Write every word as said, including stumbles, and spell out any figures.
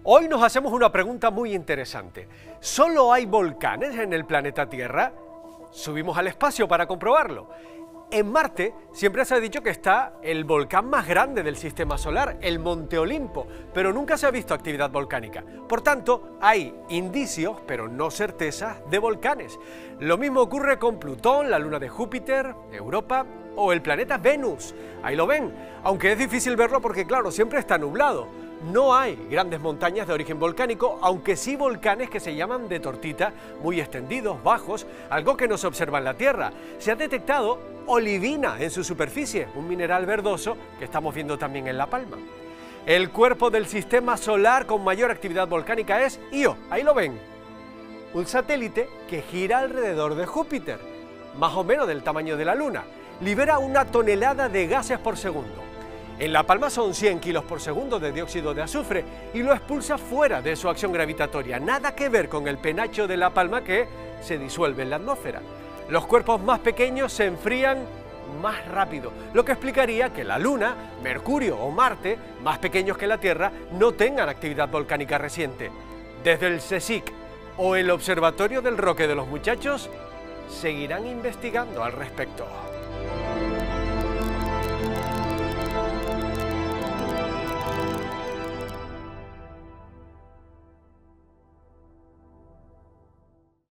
Hoy nos hacemos una pregunta muy interesante. ¿Solo hay volcanes en el planeta Tierra? Subimos al espacio para comprobarlo. En Marte siempre se ha dicho que está el volcán más grande del sistema solar, el Monte Olimpo, pero nunca se ha visto actividad volcánica. Por tanto, hay indicios, pero no certezas, de volcanes. Lo mismo ocurre con Plutón, la luna de Júpiter, Europa o el planeta Venus. Ahí lo ven, aunque es difícil verlo porque, claro, siempre está nublado. No hay grandes montañas de origen volcánico, aunque sí volcanes que se llaman de tortita, muy extendidos, bajos, algo que no se observa en la Tierra. Se ha detectado olivina en su superficie, un mineral verdoso que estamos viendo también en La Palma. El cuerpo del sistema solar con mayor actividad volcánica es Io, ahí lo ven. Un satélite que gira alrededor de Júpiter, más o menos del tamaño de la Luna. Libera una tonelada de gases por segundo. En La Palma son cien kilos por segundo de dióxido de azufre y lo expulsa fuera de su acción gravitatoria. Nada que ver con el penacho de La Palma que se disuelve en la atmósfera. Los cuerpos más pequeños se enfrían más rápido, lo que explicaría que la Luna, Mercurio o Marte, más pequeños que la Tierra, no tengan actividad volcánica reciente. Desde el CSIC o el Observatorio del Roque de los Muchachos seguirán investigando al respecto.